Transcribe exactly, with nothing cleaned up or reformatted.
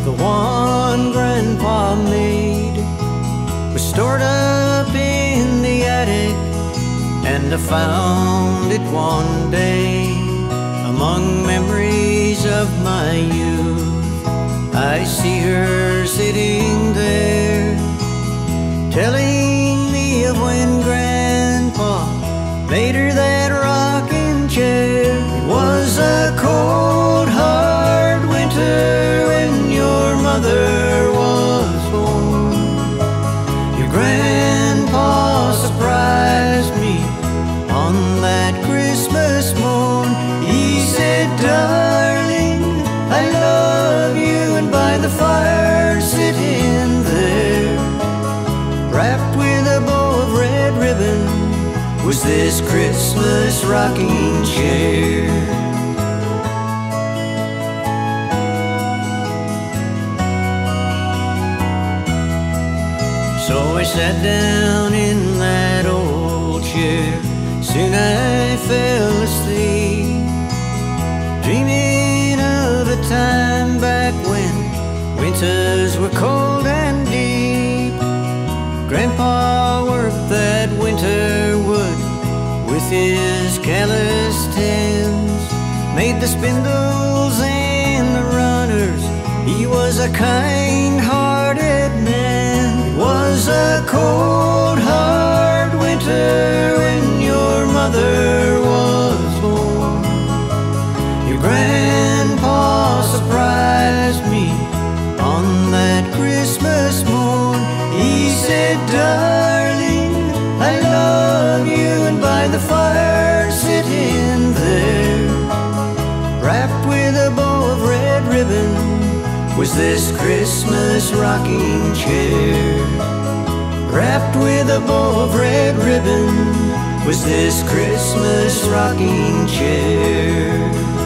the one Grandpa made, was stored up in the attic, and I found it one day among memories of my youth. I see her sitting there, telling me of when Grandpa made her that rocking chair. It was a cold, hard winter when your mother was born. Your Grandpa surprised me on that Christmas morn. He said, "Darling, I love you," and by the fire sitting there, wrapped with a bow of red ribbon, was this Christmas rocking chair. So I sat down in that old chair. Soon I fell asleep, dreaming of a time back when winters were cold and deep. Grandpa worked that winter wood with his calloused hands, made the spindles and the runners. He was a kind-hearted man. It was a cold, hard winter when your mother was born. Your Grandpa surprised me on that Christmas morn. He said, "Darling, I love you," and by the fire sitting there, wrapped with a bow of red ribbon, was this Christmas rocking chair. Wrapped with a bow of red ribbon, was this Christmas rocking chair.